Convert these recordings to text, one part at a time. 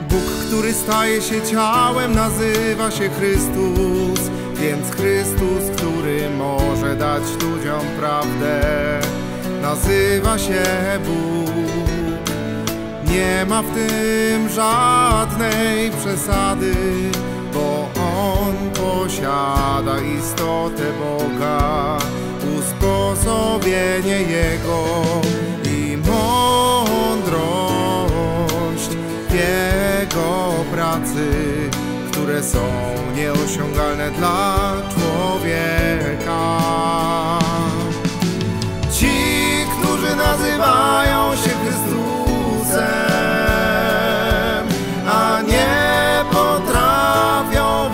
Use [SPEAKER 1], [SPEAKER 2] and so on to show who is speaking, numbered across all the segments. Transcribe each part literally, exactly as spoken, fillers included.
[SPEAKER 1] Bóg, który staje się ciałem, nazywa się Chrystus. Więc Chrystus, który może dać ludziom prawdę, nazywa się Bóg. Nie ma w tym żadnej przesady, bo On posiada istotę Boga, usposobienie Jego i mądrość w Jego pracy, które są nieosiągalne dla człowieka. Ci, którzy nazywają się Chrystusem, a nie potrafią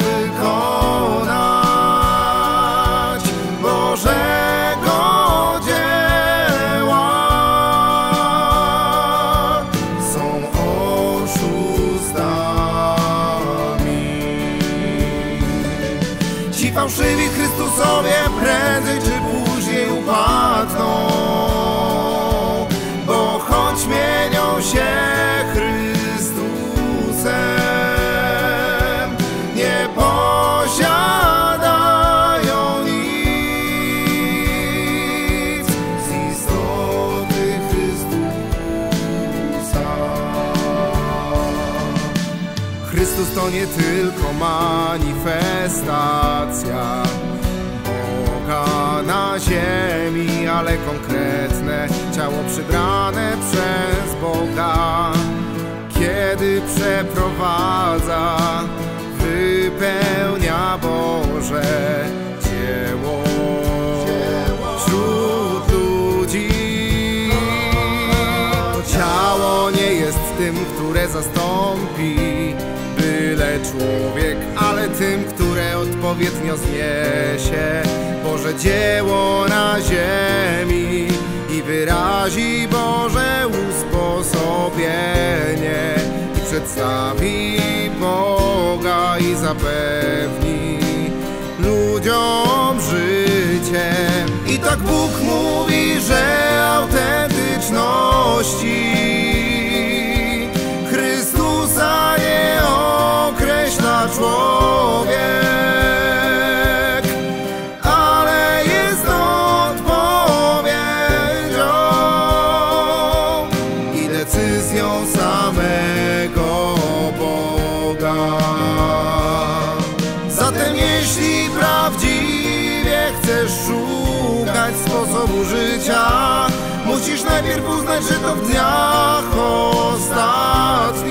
[SPEAKER 1] wykonać Bożego dzieła, są oszustami. Ci fałszywi Chrystusowie prędzej czy później upadną, bo choć mienią się Chrystusem, nie posiadają nic z istoty Chrystusa. Chrystus to nie tylko manifestacja Boga na ziemi, ale konkretne ciało przybrane przez Boga. Kiedy przeprowadza, wypełnia Boże dzieło wśród ludzi. To ciało nie jest tym, które zastąpi byle człowiek, ale tym, które odpowiednio zniesie Boże dzieło na ziemi i wyrazi Boże usposobienie i przedstawi Boga i zapewni ludziom życie. I tak Bóg mówi, że autentyczności Chrystusa nie określa człowiek, ale jest odpowiedzią i decyzją samego Boga. Zatem jeśli prawdziwie chcesz szukać sposobu życia, musisz najpierw uznać, że to w dniach ostatnich